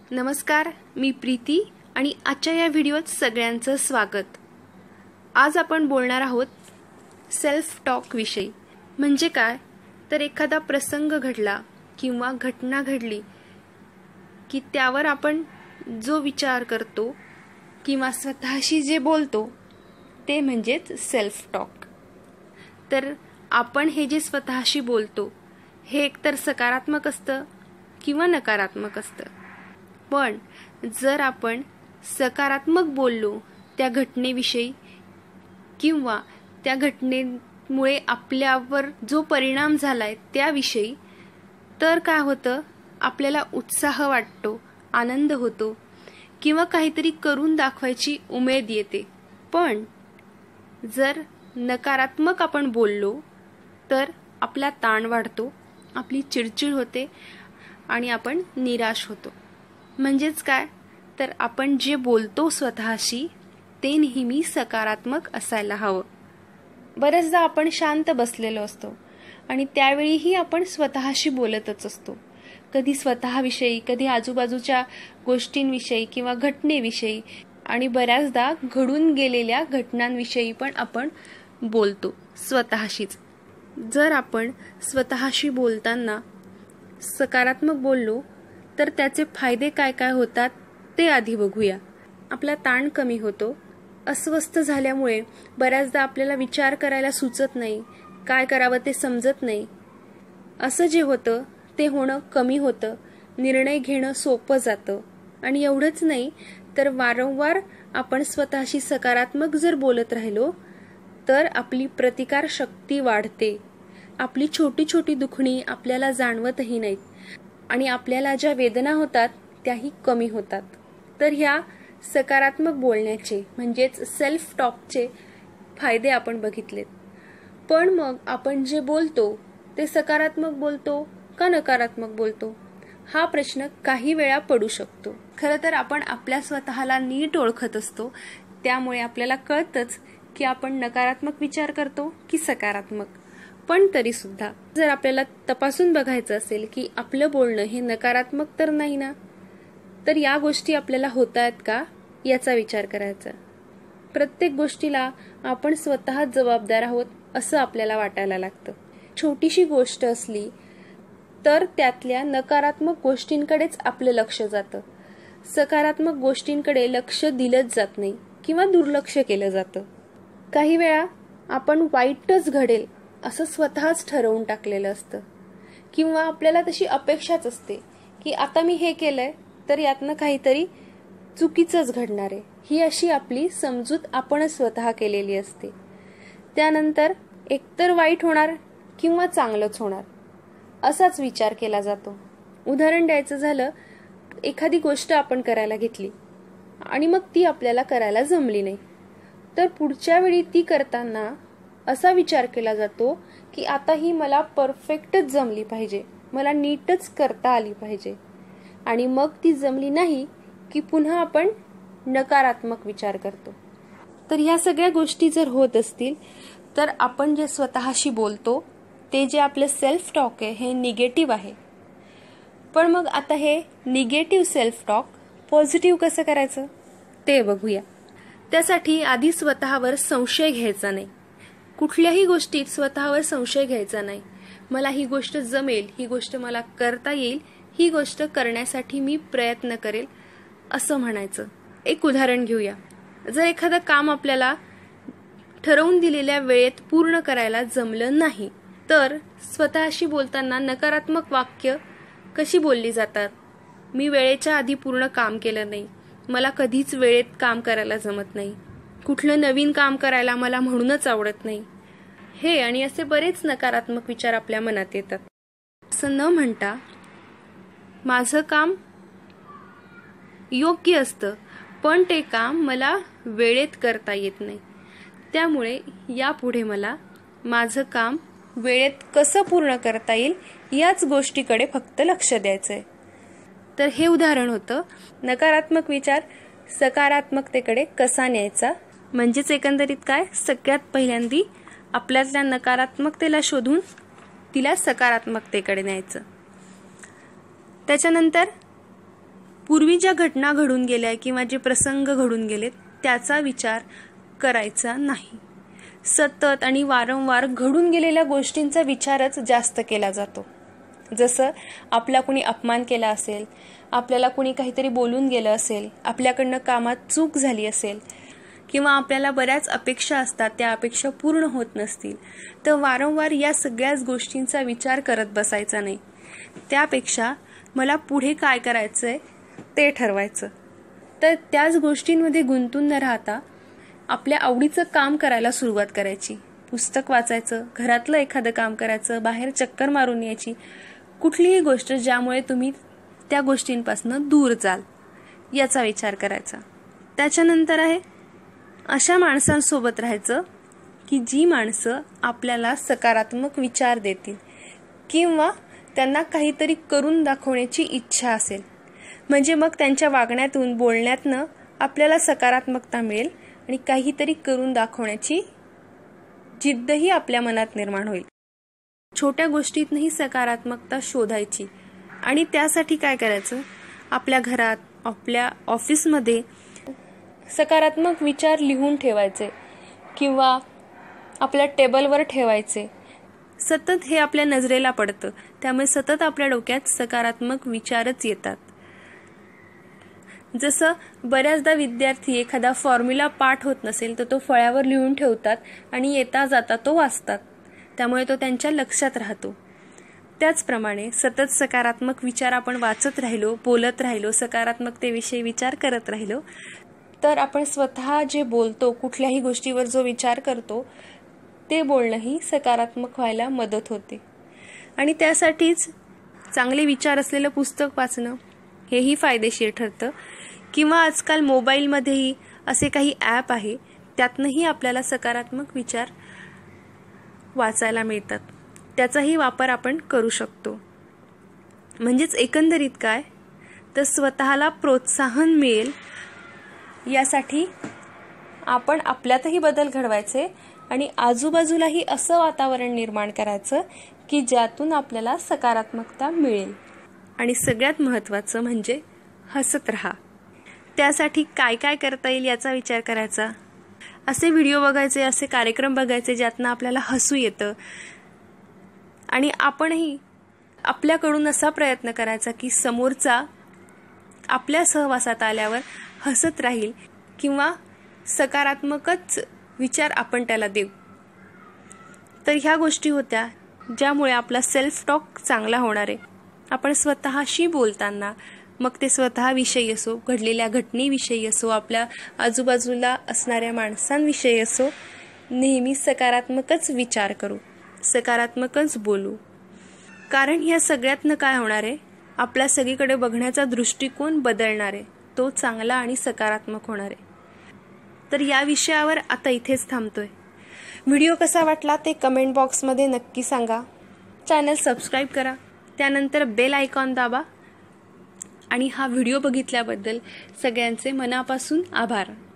नमस्कार, मी प्रीती आणि आजच्या या व्हिडिओत सगळ्यांचं स्वागत। आज आपण बोलणार आहोत सेल्फ टॉक विषयी। म्हणजे काय तर एखादा प्रसंग घडला किंवा घटना घडली की त्यावर आपण जो विचार करतो किंवा स्वतःशी जे बोलतो ते म्हणजेच सेल्फ टॉक। तर आपण हे जे स्वतःशी बोलतो हे एकतर सकारात्मक असतं किंवा नकारात्मक असतं। पण जर आपण सकारात्मक बोललो त्या घटनेविषयी किंवा त्या घटनेमुळे आपल्यावर जो परिणाम झालाय त्याविषयी, तर काय होतं, आपल्याला उत्साह वाटतो, आनंद होतो किंवा काहीतरी करून दाखवायची उमेद येते। पण जर नकारात्मक आपण बोललो तर आपला ताण वाढतो, आपली चिडचिड होते आणि आपण निराश होतो। म्हणजेच काय तर आपण जे बोलतो स्वतःशी ते नेहमी सकारात्मक असायला हवं। बरेचदा आपण शांत बसलेलो असतो आणि त्यावेळीही आपण स्वतःशी बोलतच असतो, कधी स्वतःविषयी, कधी आजूबाजूच्या गोष्टींविषयी किंवा घटनेविषयी, आणि बऱ्याचदा घडून गेलेल्या घटनांविषयी पण आपण बोलतो स्वतःशीच। जर आपण स्वतःशी बोलताना सकारात्मक बोललो तर त्याचे फायदे काय काय होतात ते आधी बघूया। आपला ताण कमी होतो। अस्वस्थ झाल्यामुळे बऱ्याचदा आपल्याला विचार करायला सुचत नाही, काय करावं ते समजत नाही। असं जे होतं ते होणं कमी होतं, निर्णय घेणं सोपं जातं। आणि एवढंच नाही तर वारंवार आपण स्वतःशी सकारात्मक जर बोलत राहिलो तर आपली प्रतिकार शक्ती वाढते। आपली छोटी छोटी दुखणी आपल्याला जाणवतही नाहीत आणि आपल्याला ज्या वेदना होतात त्याही कमी होतात। तर ह्या सकारात्मक बोलण्याचे म्हणजेच सेल्फ टॉकचे फायदे आपण बघितलेत। पण मग आपण जे बोलतो ते सकारात्मक बोलतो का नकारात्मक बोलतो हा प्रश्न काही वेळा पडू शकतो। खरं तर आपण आपल्या स्वतःला नीट ओळखत असतो, त्यामुळे आपल्याला कळतंच की आपण नकारात्मक विचार करतो की सकारात्मक। पण तरी सुद्धा जर आपल्याला तपासून बघायचं असेल की आपलं बोलणं हे नकारात्मक तर नाही ना, तर या गोष्टी आपल्याला होतायत का याचा विचार करायचा। प्रत्येक गोष्टीला आपण स्वतः जबाबदार आहोत असं आपल्याला वाटायला लागतं। छोटीशी गोष्ट असली तर त्यातल्या नकारात्मक गोष्टींकडेच आपलं लक्ष जातं, सकारात्मक गोष्टींकडे लक्ष दिलंच जात नाही किंवा दुर्लक्ष केलं जातं। काही वेळा आपण वाईटच घडेल असं स्वतःच ठरवून टाकलेलं असतं किंवा आपल्याला तशी अपेक्षाच असते की आता मी हे केलंय तर यातनं काहीतरी चुकीचंच घडणार आहे, ही अशी आपली समजूत आपणच स्वतः केलेली असते। त्यानंतर एकतर वाईट होणार किंवा चांगलंच होणार असाच विचार केला जातो। उदाहरण द्यायचं झालं, एखादी गोष्ट आपण करायला घेतली आणि मग ती आपल्याला करायला जमली नाही, तर पुढच्या वेळी ती करताना असा विचार केला जातो की आता ही मला परफेक्टच जमली पाहिजे, मला नीटच करता आली पाहिजे। आणि मग ती जमली नाही की पुन्हा आपण नकारात्मक विचार करतो। तर ह्या सगळ्या गोष्टी जर होत असतील तर आपण जे स्वतःशी बोलतो ते जे आपलं सेल्फ टॉक आहे हे निगेटिव्ह आहे। पण मग आता हे निगेटिव्ह सेल्फ टॉक पॉझिटिव्ह कसं करायचं ते बघूया। त्यासाठी आधी स्वतःवर संशय घ्यायचा नाही, कुठल्याही गोष्टीत स्वतःवर संशय घ्यायचा नाही। मला ही गोष्ट जमेल, ही गोष्ट मला करता येईल, ही गोष्ट करण्यासाठी मी प्रयत्न करेल असं म्हणायचं। एक उदाहरण घेऊया। जर एखादं काम आपल्याला ठरवून दिलेल्या वेळेत पूर्ण करायला जमलं नाही तर स्वतःशी बोलताना नकारात्मक वाक्य कशी बोलली जातात, मी वेळेच्या आधी पूर्ण काम केलं नाही, मला कधीच वेळेत काम करायला जमत नाही, कुठलं नवीन काम करायला मला म्हणूनच आवडत नाही, हे आणि असे बरेच नकारात्मक विचार आपल्या मनात येतात। असं न म्हणता माझं काम योग्य असतं पण ते काम मला वेळेत करता येत नाही, त्यामुळे यापुढे मला माझं काम वेळेत कसं पूर्ण करता येईल याच गोष्टीकडे फक्त लक्ष द्यायचंय। तर हे उदाहरण होतं नकारात्मक विचार सकारात्मकतेकडे कसा न्यायचा। म्हणजेच एकंदरीत काय, सगळ्यात पहिल्यांदी आपल्यातल्या नकारात्मकतेला शोधून तिला सकारात्मकतेकडे न्यायचं। त्याच्यानंतर पूर्वी ज्या घटना घडून गेल्या किंवा जे प्रसंग घडून गेलेत त्याचा विचार करायचा नाही. सतत आणि वारंवार घडून गेलेल्या गोष्टींचा विचारच जास्त केला जातो. जसं आपला कुणी अपमान केला असेल, आपल्याला कुणी काहीतरी बोलून गेलं असेल, आपल्याकडनं कामात चूक झाली असेल किंवा आपल्याला बऱ्याच अपेक्षा असतात, त्या अपेक्षा पूर्ण होत नसतील, तर वारंवार या सगळ्याच गोष्टींचा विचार करत बसायचा नाही. त्यापेक्षा मला पुढे काय करायचंय ते ठरवायचं. तर त्याच गोष्टींमध्ये गुंतून न राहता आपल्या आवडीचं काम करायला सुरुवात करायची. पुस्तक वाचायचं, घरातलं एखादं काम करायचं, बाहेर चक्कर मारून यायची, कुठलीही गोष्ट ज्यामुळे तुम्ही त्या गोष्टींपासून दूर जाल याचा विचार करायचा. त्याच्यानंतर आहे अशा माणसांसोबत राहायचं की जी माणसं आपल्याला सकारात्मक विचार देतील किंवा त्यांना काहीतरी करून दाखवण्याची इच्छा असेल. म्हणजे मग त्यांच्या वागण्यातून, बोलण्यातनं आपल्याला सकारात्मकता मिळेल आणि काहीतरी करून दाखवण्याची जिद्दही आपल्या मनात निर्माण होईल. छोट्या गोष्टीतनंही सकारात्मकता शोधायची आणि त्यासाठी काय करायचं, आपल्या घरात, आपल्या ऑफिसमध्ये सकारात्मक विचार लिहून ठेवायचे किंवा आपल्या टेबलवर ठेवायचे. सतत हे आपल्या नजरेला पडतं, त्यामुळे सतत आपल्या डोक्यात सकारात्मक विचारच येतात. जसं बऱ्याचदा विद्यार्थी एखादा फॉर्म्युला पाठ होत नसेल तर तो फळ्यावर लिहून ठेवतात आणि येता जाता तो वाचतात, त्यामुळे तो त्यांच्या लक्षात राहतो. त्याचप्रमाणे सतत सकारात्मक विचार आपण वाचत राहिलो, बोलत राहिलो, सकारात्मकतेविषयी विचार करत राहिलो तर आपण स्वतः जे बोलतो, कुठल्याही गोष्टीवर जो विचार करतो ते बोलणंही सकारात्मक व्हायला मदत होते. आणि त्यासाठीच चांगले विचार असलेलं पुस्तक वाचणं हेही फायदेशीर ठरतं किंवा आजकाल मोबाईलमध्येही असे काही ॲप आहे, त्यातनंही आपल्याला सकारात्मक विचार वाचायला मिळतात. त्याचाही वापर आपण करू शकतो. म्हणजेच एकंदरीत काय तर स्वतःला प्रोत्साहन मिळेल यासाठी आपण आपल्यातही बदल घडवायचे आणि आजूबाजूलाही असं वातावरण निर्माण करायचं की ज्यातून आपल्याला सकारात्मकता मिळेल. आणि सगळ्यात महत्त्वाचं म्हणजे हसत राहा. त्यासाठी काय काय करता येईल याचा विचार करायचा. असे व्हिडिओ बघायचे, असे कार्यक्रम बघायचे ज्यातनं आपल्याला हसू येतं आणि आपणही आपल्याकडून असा प्रयत्न करायचा की समोरचा आपल्या सहवासात आल्यावर हसत राहील किंवा सकारात्मकच विचार आपण त्याला देऊ. तर ह्या गोष्टी होत्या ज्यामुळे आपला सेल्फ टॉक चांगला होणार आहे. आपण स्वतःशी बोलताना, मग ते स्वतःविषयी असो, घडलेल्या घटनेविषयी असो, आपल्या आजूबाजूला असणाऱ्या माणसांविषयी असो, नेहमी सकारात्मकच विचार करू, सकारात्मकच बोलू. कारण ह्या सगळ्यातनं काय होणार आहे, आपला सगळीकडे बघण्याचा दृष्टिकोन बदलणार आहे, तो चांगला आणि सकारात्मक होणार आहे. तर या विषयावर आता इथेच थांबतोय. व्हिडिओ कसा वाटला ते कमेंट बॉक्समध्ये नक्की सांगा. चॅनल सबस्क्राईब करा, त्यानंतर बेल आयकॉन दाबा आणि हा व्हिडिओ बघितल्याबद्दल सगळ्यांचे मनापासून आभार.